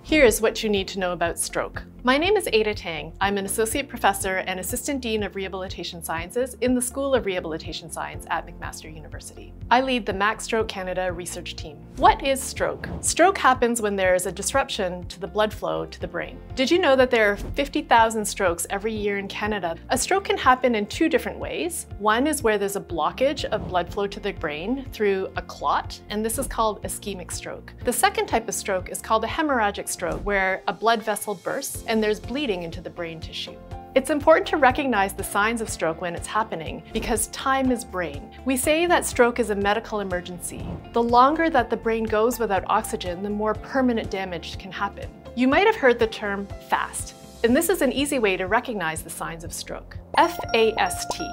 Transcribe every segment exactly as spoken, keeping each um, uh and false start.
Here's what you need to know about stroke. My name is Ada Tang. I'm an Associate Professor and Assistant Dean of Rehabilitation Sciences in the School of Rehabilitation Science at McMaster University. I lead the Max Stroke Canada research team. What is stroke? Stroke happens when there is a disruption to the blood flow to the brain. Did you know that there are fifty thousand strokes every year in Canada? A stroke can happen in two different ways. One is where there's a blockage of blood flow to the brain through a clot, and this is called ischemic stroke. The second type of stroke is called a hemorrhagic stroke, where a blood vessel bursts and there's bleeding into the brain tissue. It's important to recognize the signs of stroke when it's happening because time is brain. We say that stroke is a medical emergency. The longer that the brain goes without oxygen, the more permanent damage can happen. You might have heard the term FAST, and this is an easy way to recognize the signs of stroke. F A S T.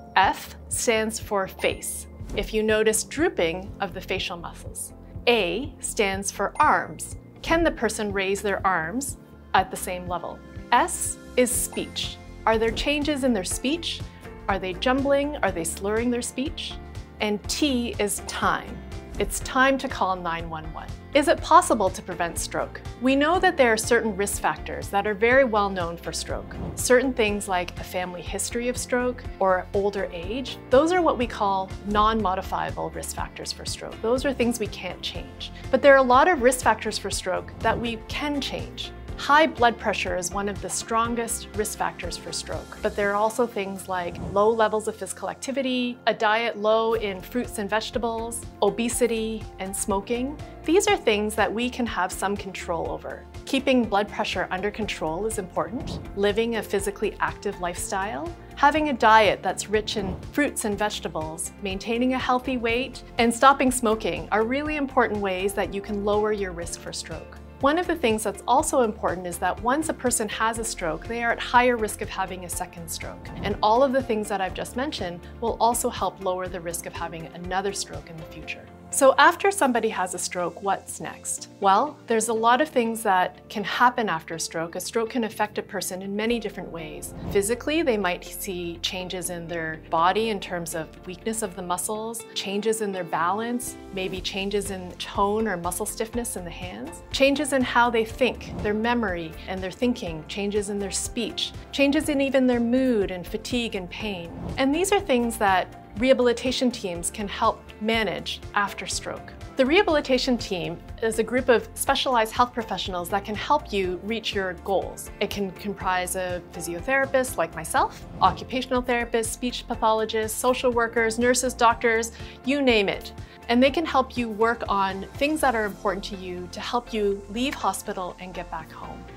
F stands for face, if you notice drooping of the facial muscles. A stands for arms. Can the person raise their arms at the same level? S is speech. Are there changes in their speech? Are they jumbling? Are they slurring their speech? And T is time. It's time to call nine one one. Is it possible to prevent stroke? We know that there are certain risk factors that are very well known for stroke. Certain things like a family history of stroke or older age, those are what we call non-modifiable risk factors for stroke. Those are things we can't change. But there are a lot of risk factors for stroke that we can change. High blood pressure is one of the strongest risk factors for stroke, but there are also things like low levels of physical activity, a diet low in fruits and vegetables, obesity, and smoking. These are things that we can have some control over. Keeping blood pressure under control is important. Living a physically active lifestyle, having a diet that's rich in fruits and vegetables, maintaining a healthy weight, and stopping smoking are really important ways that you can lower your risk for stroke. One of the things that's also important is that once a person has a stroke, they are at higher risk of having a second stroke. And all of the things that I've just mentioned will also help lower the risk of having another stroke in the future. So after somebody has a stroke, what's next? Well, there's a lot of things that can happen after a stroke. A stroke can affect a person in many different ways. Physically, they might see changes in their body in terms of weakness of the muscles, changes in their balance, maybe changes in tone or muscle stiffness in the hands, changes in how they think, their memory and their thinking, changes in their speech, changes in even their mood and fatigue and pain. And these are things that rehabilitation teams can help manage after stroke. The rehabilitation team is a group of specialized health professionals that can help you reach your goals. It can comprise a physiotherapist like myself, occupational therapists, speech pathologists, social workers, nurses, doctors, you name it. And they can help you work on things that are important to you to help you leave hospital and get back home.